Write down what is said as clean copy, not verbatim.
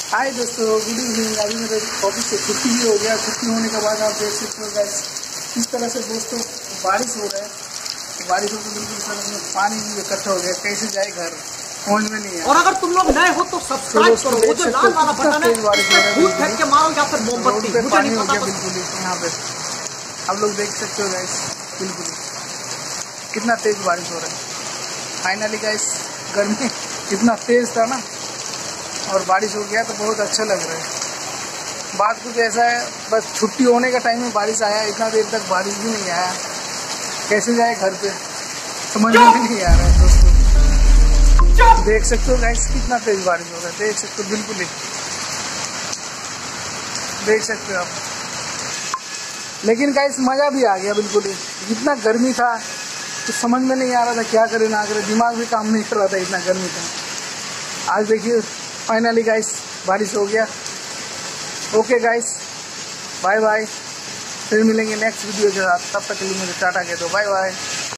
हाय दोस्तों, good evening. अभी मेरे ऑफिस से छुट्टी भी हो गया। छुट्टी होने के बाद आप देख सकते हो गाइस किस तरह से दोस्तों बारिश हो रहा है। बारिश हो तो बिल्कुल सड़क में पानी भी इकट्ठा हो गया। कैसे जाए घर समझ में नहीं है। और अगर तुम लोग नए हो तो सब्सक्राइब करो। वो जो लाल वाला बटन है उस पे फूट फेंक के मारो या फिर मोमबत्ती, मुझे नहीं पता। बिल्कुल यहाँ पे आप लोग देख सकते हो गाइस, बिल्कुल कितना तेज बारिश हो रहा है। फाइनली गाइस गर्मी इतना तेज था ना और बारिश हो गया तो बहुत अच्छा लग रहा है। बात कुछ ऐसा है, बस छुट्टी होने का टाइम में बारिश आया, इतना देर तक बारिश भी नहीं आया। कैसे जाए घर पे समझ में नहीं आ रहा है दोस्तों। देख सकते हो गाइस कितना तेज बारिश हो रहा है। देख सकते हो, बिल्कुल ही देख सकते हो आप। लेकिन गाइस मज़ा भी आ गया बिल्कुल ही। इतना गर्मी था तो समझ में नहीं आ रहा था क्या करे ना करे, दिमाग भी काम नहीं कर रहा था, इतना गर्मी था। आज देखिए फाइनली गाइस बारिश हो गया। Okay guys, bye bye. फिर मिलेंगे नेक्स्ट वीडियो के साथ। तब तक के लिए मुझे टाटा कह दो, बाय बाय।